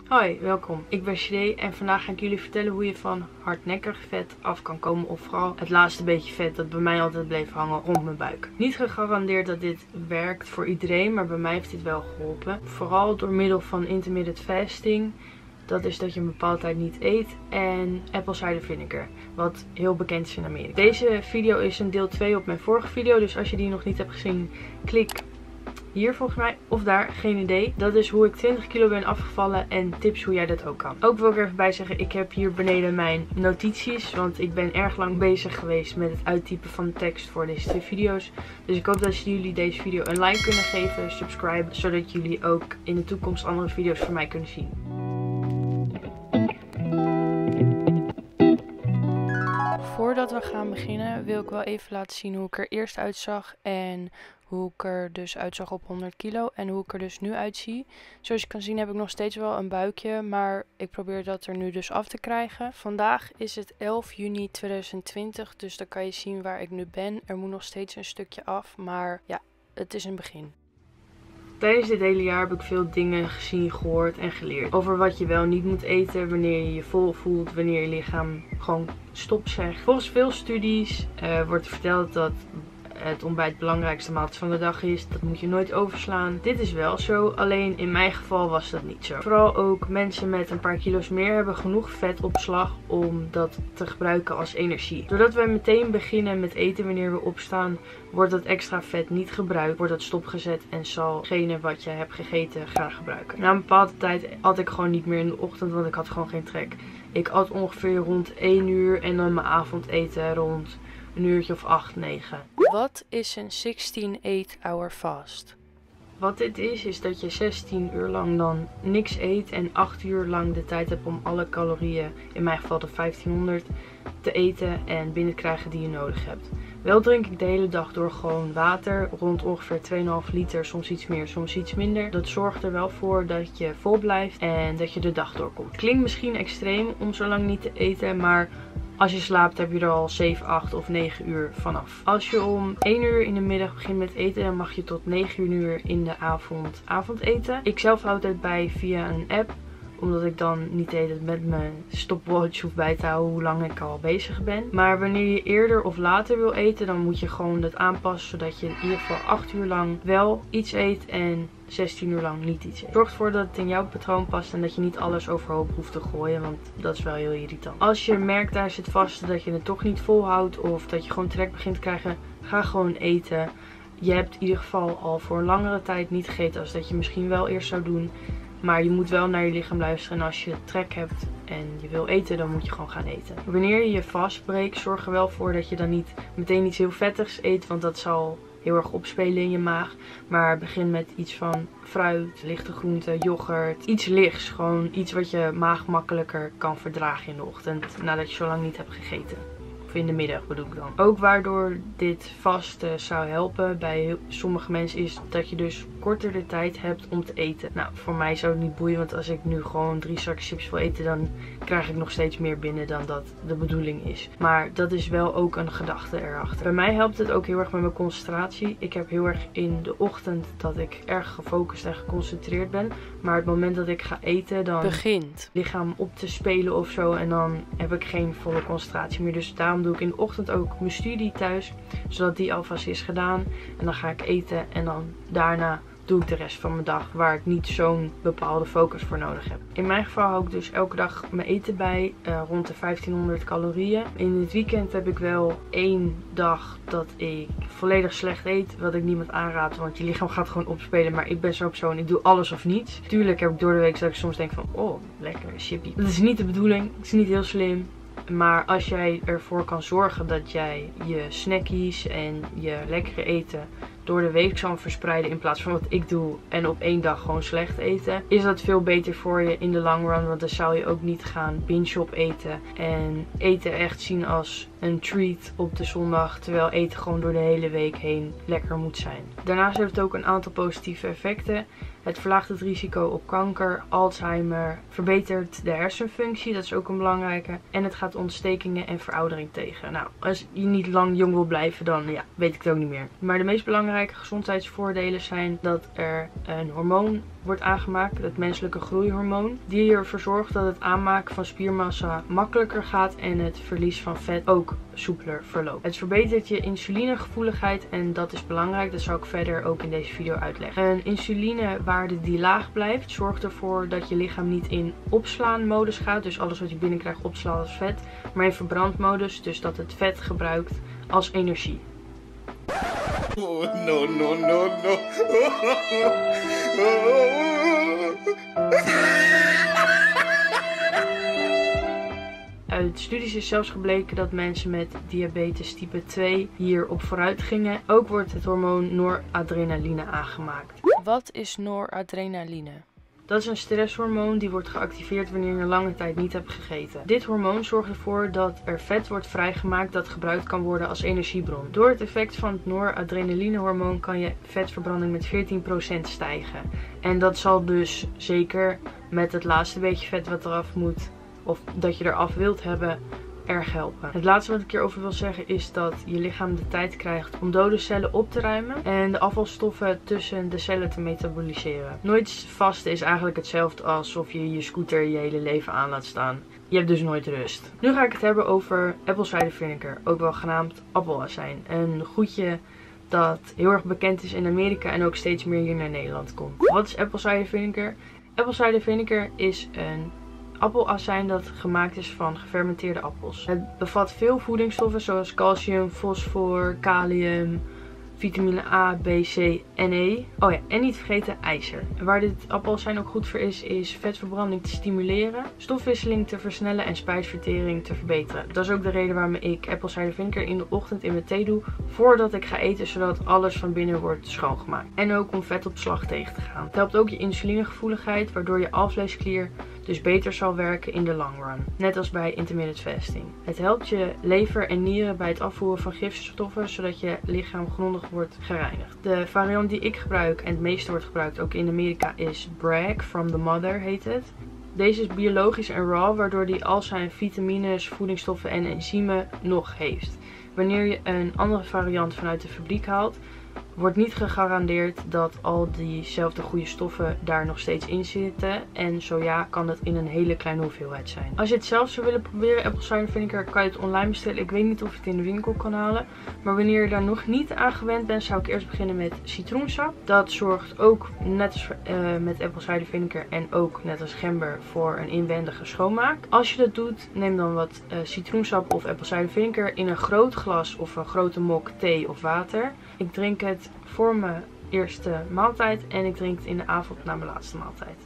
Hoi, welkom. Ik ben Shade en vandaag ga ik jullie vertellen hoe je van hardnekkig vet af kan komen. Of vooral het laatste beetje vet dat bij mij altijd bleef hangen rond mijn buik. Niet gegarandeerd dat dit werkt voor iedereen, maar bij mij heeft dit wel geholpen. Vooral door middel van intermittent fasting. Dat is dat je een bepaalde tijd niet eet. En apple cider vinegar. Wat heel bekend is in Amerika. Deze video is een deel 2 op mijn vorige video. Dus als je die nog niet hebt gezien, klik hier volgens mij. Of daar, geen idee. Dat is hoe ik 20 kilo ben afgevallen. En tips hoe jij dat ook kan. Ook wil ik er even bij zeggen, ik heb hier beneden mijn notities. Want ik ben erg lang bezig geweest met het uittypen van de tekst voor deze 2 video's. Dus ik hoop dat jullie deze video een like kunnen geven. Subscribe. Zodat jullie ook in de toekomst andere video's van mij kunnen zien. Voordat we gaan beginnen wil ik wel even laten zien hoe ik er eerst uitzag en hoe ik er dus uitzag op 100 kilo en hoe ik er dus nu uitzie. Zoals je kan zien heb ik nog steeds wel een buikje, maar ik probeer dat er nu dus af te krijgen. Vandaag is het 11 juni 2020, dus dan kan je zien waar ik nu ben. Er moet nog steeds een stukje af, maar ja, het is een begin. Tijdens dit hele jaar heb ik veel dingen gezien, gehoord en geleerd. Over wat je wel niet moet eten, wanneer je je vol voelt, wanneer je lichaam gewoon stop zegt. Volgens veel studies wordt verteld dat het ontbijt de belangrijkste maaltijd van de dag is. Dat moet je nooit overslaan. Dit is wel zo, alleen in mijn geval was dat niet zo. Vooral ook mensen met een paar kilo's meer hebben genoeg vetopslag om dat te gebruiken als energie. Doordat wij meteen beginnen met eten wanneer we opstaan, wordt dat extra vet niet gebruikt, wordt dat stopgezet en zal hetgene wat je hebt gegeten gaan gebruiken. Na een bepaalde tijd at ik gewoon niet meer in de ochtend, want ik had gewoon geen trek. Ik at ongeveer rond 1 uur en dan mijn avondeten rond een uurtje of 8, 9. Wat is een 16-8-hour fast? Wat dit is dat je 16 uur lang dan niks eet en 8 uur lang de tijd hebt om alle calorieën, in mijn geval de 1500, te eten en binnen te krijgen die je nodig hebt. Wel drink ik de hele dag door gewoon water, rond ongeveer 2,5 liter, soms iets meer, soms iets minder. Dat zorgt er wel voor dat je vol blijft en dat je de dag doorkomt. Klinkt misschien extreem om zo lang niet te eten, maar als je slaapt heb je er al 7, 8 of 9 uur vanaf. Als je om 1 uur in de middag begint met eten, dan mag je tot 9 uur in de avond avondeten. Ik zelf houd het bij via een app, omdat ik dan niet het met mijn stopwatch hoef bij te houden hoe lang ik al bezig ben. Maar wanneer je eerder of later wil eten, dan moet je gewoon dat aanpassen, zodat je in ieder geval 8 uur lang wel iets eet en 16 uur lang niet iets eet. Zorg ervoor dat het in jouw patroon past en dat je niet alles overhoop hoeft te gooien, want dat is wel heel irritant. Als je merkt tijdens het vasten dat je het toch niet volhoudt of dat je gewoon trek begint te krijgen, ga gewoon eten. Je hebt in ieder geval al voor een langere tijd niet gegeten als dat je misschien wel eerst zou doen. Maar je moet wel naar je lichaam luisteren en als je trek hebt en je wil eten, dan moet je gewoon gaan eten. Wanneer je je vast breekt, zorg er wel voor dat je dan niet meteen iets heel vettigs eet, want dat zal heel erg opspelen in je maag. Maar begin met iets van fruit, lichte groenten, yoghurt. Iets lichts, gewoon iets wat je maag makkelijker kan verdragen in de ochtend nadat je zo lang niet hebt gegeten. Of in de middag bedoel ik dan. Ook waardoor dit vasten zou helpen bij sommige mensen is dat je dus korter de tijd hebt om te eten. Nou, voor mij zou het niet boeien, want als ik nu gewoon 3 zakken chips wil eten, dan krijg ik nog steeds meer binnen dan dat de bedoeling is. Maar dat is wel ook een gedachte erachter. Bij mij helpt het ook heel erg met mijn concentratie. Ik heb heel erg in de ochtend dat ik erg gefocust en geconcentreerd ben. Maar het moment dat ik ga eten, dan begint het lichaam op te spelen of zo. En dan heb ik geen volle concentratie meer. Dus daarom doe ik in de ochtend ook mijn studie thuis. Zodat die alvast is gedaan. En dan ga ik eten en dan daarna doe ik de rest van mijn dag waar ik niet zo'n bepaalde focus voor nodig heb. In mijn geval hou ik dus elke dag mijn eten bij, rond de 1500 calorieën. In het weekend heb ik wel 1 dag dat ik volledig slecht eet, wat ik niemand aanraad, want je lichaam gaat gewoon opspelen. Maar ik ben zo'n persoon, ik doe alles of niets. Tuurlijk heb ik door de week dat ik soms denk van, oh, lekker, chippy. Dat is niet de bedoeling, het is niet heel slim. Maar als jij ervoor kan zorgen dat jij je snackies en je lekkere eten door de week zal verspreiden in plaats van wat ik doe en op 1 dag gewoon slecht eten, is dat veel beter voor je in de long run, want dan zou je ook niet gaan binge op eten en eten echt zien als een treat op de zondag, terwijl eten gewoon door de hele week heen lekker moet zijn. Daarnaast heeft het ook een aantal positieve effecten. Het verlaagt het risico op kanker, Alzheimer, verbetert de hersenfunctie, dat is ook een belangrijke. En het gaat ontstekingen en veroudering tegen. Nou, als je niet lang jong wil blijven, dan ja, weet ik het ook niet meer. Maar de meest belangrijke belangrijke gezondheidsvoordelen zijn dat er een hormoon wordt aangemaakt, het menselijke groeihormoon, die ervoor zorgt dat het aanmaken van spiermassa makkelijker gaat en het verlies van vet ook soepeler verloopt. Het verbetert je insulinegevoeligheid en dat is belangrijk. Dat zal ik verder ook in deze video uitleggen. Een insulinewaarde die laag blijft zorgt ervoor dat je lichaam niet in opslaanmodus gaat, dus alles wat je binnenkrijgt opslaat als vet, maar in verbrandmodus, dus dat het vet gebruikt als energie. Oh, no, no, no, no. Uit studies is zelfs gebleken dat mensen met diabetes type 2 hierop vooruit gingen. Ook wordt het hormoon noradrenaline aangemaakt. Wat is noradrenaline? Dat is een stresshormoon die wordt geactiveerd wanneer je een lange tijd niet hebt gegeten. Dit hormoon zorgt ervoor dat er vet wordt vrijgemaakt dat gebruikt kan worden als energiebron. Door het effect van het noradrenalinehormoon kan je vetverbranding met 14% stijgen. En dat zal dus zeker met het laatste beetje vet wat eraf moet, of dat je eraf wilt hebben, erg helpen. Het laatste wat ik hierover wil zeggen is dat je lichaam de tijd krijgt om dode cellen op te ruimen en de afvalstoffen tussen de cellen te metaboliseren. Nooit vasten is eigenlijk hetzelfde alsof je je scooter je hele leven aan laat staan. Je hebt dus nooit rust. Nu ga ik het hebben over apple cider vinegar, ook wel genaamd appelazijn. Een goedje dat heel erg bekend is in Amerika en ook steeds meer hier naar Nederland komt. Wat is apple cider vinegar? Apple cider vinegar is een appelazijn dat gemaakt is van gefermenteerde appels. Het bevat veel voedingsstoffen zoals calcium, fosfor, kalium, vitamine A, B, C en E. Oh ja, en niet vergeten ijzer. Waar dit appelazijn ook goed voor is vetverbranding te stimuleren, stofwisseling te versnellen en spijsvertering te verbeteren. Dat is ook de reden waarom ik apple cider vinegar in de ochtend in mijn thee doe voordat ik ga eten, zodat alles van binnen wordt schoongemaakt. En ook om vetopslag tegen te gaan. Het helpt ook je insulinegevoeligheid, waardoor je alvleesklier dus beter zal werken in de long run. Net als bij intermittent fasting. Het helpt je lever en nieren bij het afvoeren van gifstoffen, zodat je lichaam grondig wordt gereinigd. De variant die ik gebruik en het meeste wordt gebruikt ook in Amerika is Bragg from the Mother heet het. Deze is biologisch en raw, waardoor die al zijn vitamines, voedingsstoffen en enzymen nog heeft. Wanneer je een andere variant vanuit de fabriek haalt, wordt niet gegarandeerd dat al diezelfde goede stoffen daar nog steeds in zitten. En zo ja, kan dat in een hele kleine hoeveelheid zijn. Als je het zelf zou willen proberen, apple cider vinegar, kan je het online bestellen. Ik weet niet of je het in de winkel kan halen. Maar wanneer je daar nog niet aan gewend bent, zou ik eerst beginnen met citroensap. Dat zorgt ook, net als met apple cider vinegar en ook net als gember, voor een inwendige schoonmaak. Als je dat doet, neem dan wat citroensap of apple cider vinegar in een groot glas of een grote mok thee of water. Ik drink het voor mijn eerste maaltijd en ik drink het in de avond na mijn laatste maaltijd.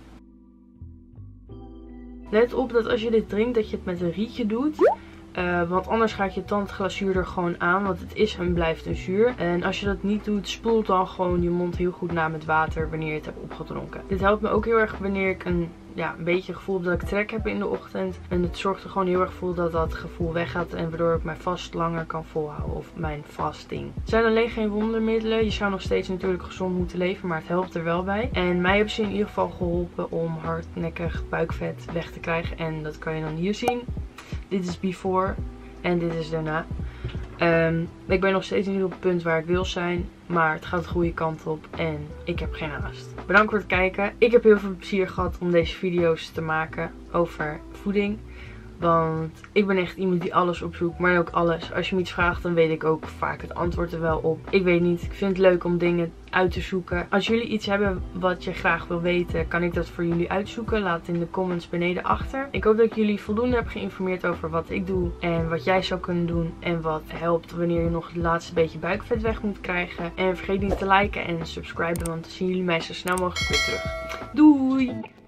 Let op dat als je dit drinkt, dat je het met een rietje doet. Want anders gaat je tandglazuur er gewoon aan, want het is en blijft een zuur. En als je dat niet doet, spoel dan gewoon je mond heel goed na met water wanneer je het hebt opgedronken. Dit helpt me ook heel erg wanneer ik een beetje gevoel heb dat ik trek heb in de ochtend. En het zorgt er gewoon heel erg voor dat dat gevoel weggaat en waardoor ik mijn vast langer kan volhouden. Of mijn fasting. Het zijn alleen geen wondermiddelen. Je zou nog steeds natuurlijk gezond moeten leven, maar het helpt er wel bij. En mij hebben ze in ieder geval geholpen om hardnekkig buikvet weg te krijgen. En dat kan je dan hier zien. Dit is before en dit is daarna. Ik ben nog steeds niet op het punt waar ik wil zijn. Maar het gaat de goede kant op en ik heb geen haast. Bedankt voor het kijken. Ik heb heel veel plezier gehad om deze video's te maken over voeding. Want ik ben echt iemand die alles opzoekt, maar ook alles. Als je me iets vraagt, dan weet ik ook vaak het antwoord er wel op. Ik weet niet, ik vind het leuk om dingen uit te zoeken. Als jullie iets hebben wat je graag wil weten, kan ik dat voor jullie uitzoeken. Laat het in de comments beneden achter. Ik hoop dat ik jullie voldoende heb geïnformeerd over wat ik doe en wat jij zou kunnen doen. En wat helpt wanneer je nog het laatste beetje buikvet weg moet krijgen. En vergeet niet te liken en subscriben, want dan zien jullie mij zo snel mogelijk weer terug. Doei!